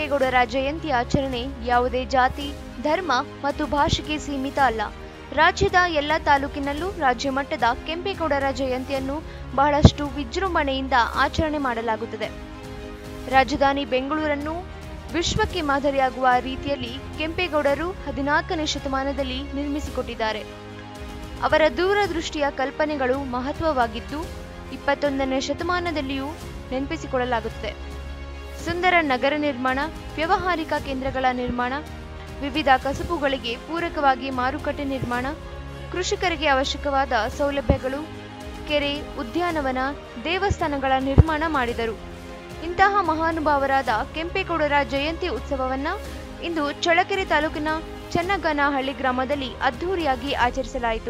ಕೆಂಪೇಗೌಡರ ಜಯಂತಿ ಆಚರಣೆ ಯಾವುದೇ ಜಾತಿ, ಧರ್ಮ ಮತ್ತು ಭಾಷೆಗೆ ಸೀಮಿತ ಅಲ್ಲ. ರಾಜ್ಯದ ಎಲ್ಲ ತಾಲೂಕಿನಲ್ಲೂ ರಾಜ್ಯ ಮಟ್ಟದ ಕೆಂಪೇಗೌಡರ ಜಯಂತಿಯನ್ನು ಬಹಳಷ್ಟು ವಿಜೃಂಭಣೆಯಿಂದ ಆಚರಣೆ ಮಾಡಲಾಗುತ್ತದೆ. ರಾಜಧಾನಿ ಬೆಂಗಳೂರನ್ನು ವಿಶ್ವಕ್ಕೆ ಮಾದರಿಯಾಗುವ ರೀತಿಯಲ್ಲಿ ಕೆಂಪೇಗೌಡರು 14ನೇ ಶತಮಾನದಲ್ಲಿ ನಿರ್ಮಿಸಿಕೊಟ್ಟಿದ್ದಾರೆ. ಅವರ ದೂರದೃಷ್ಟಿಯ ಕಲ್ಪನೆಗಳು ಮಹತ್ವವಾಗಿದ್ದು 21ನೇ ಶತಮಾನದಲ್ಲಿಯೂ ನೆನಪಿಸಿಕೊಳ್ಳಲಾಗುತ್ತದೆ. ಸುಂದರ ನಗರ ನಿರ್ಮಾಣ, ವ್ಯಾವಹಾರಿಕ ಕೇಂದ್ರಗಳ ನಿರ್ಮಾಣ, ವಿವಿಧ ಕಸುಬುಗಳಿಗೆ ಪೂರಕವಾಗಿ ಮಾರುಕಟ್ಟೆ ನಿರ್ಮಾಣ, ಕೃಷಿಕರಿಗೆ ಅವಶ್ಯಕವಾದ ಸೌಲಭ್ಯಗಳು, ಕೆರೆ, ಉದ್ಯಾನವನ, ದೇವಸ್ಥಾನಗಳ ನಿರ್ಮಾಣ ಮಾಡಿದರು. ಇಂತಹ ಮಹಾನುಭಾವರಾದ ಕೆಂಪೇಗೌಡರ ಜಯಂತಿ ಉತ್ಸವವನ್ನು ಇಂದು ಚಳ್ಳಕೆರೆ ತಾಲೂಕಿನ ಚನ್ನಗನಹಳ್ಳಿ ಗ್ರಾಮದಲ್ಲಿ ಅದ್ಧೂರಿಯಾಗಿ ಆಚರಿಸಲಾಯಿತು.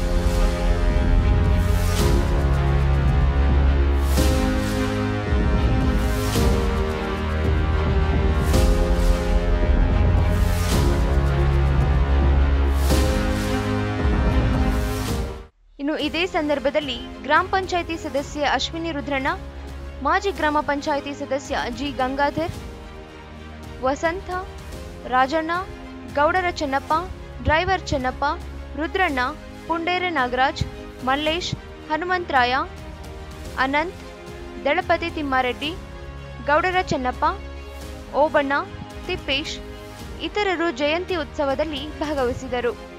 ಇದೇ ಸಂದರ್ಭದಲ್ಲಿ ಗ್ರಾಮ ಪಂಚಾಯಿತಿ ಸದಸ್ಯೆ ಅಶ್ವಿನಿ ರುದ್ರಣ್ಣ, ಮಾಜಿ ಗ್ರಾಮ ಪಂಚಾಯಿತಿ ಸದಸ್ಯ ಜಿ ಗಂಗಾಧರ್, ವಸಂತ, ರಾಜಣ್ಣ, ಗೌಡರ ಚೆನ್ನಪ್ಪ, ಡ್ರೈವರ್ ಚೆನ್ನಪ್ಪ, ರುದ್ರಣ್ಣ, ಪುಂಡೇರ ನಾಗರಾಜ್, ಮಲ್ಲೇಶ್, ಹನುಮಂತರಾಯ, ಅನಂತ್, ದಳಪತಿ ತಿಮ್ಮಾರೆಡ್ಡಿ, ಗೌಡರ ಚೆನ್ನಪ್ಪ, ಓಬಣ್ಣ, ತಿಪ್ಪೇಶ್ ಇತರರು ಜಯಂತಿ ಉತ್ಸವದಲ್ಲಿ ಭಾಗವಹಿಸಿದರು.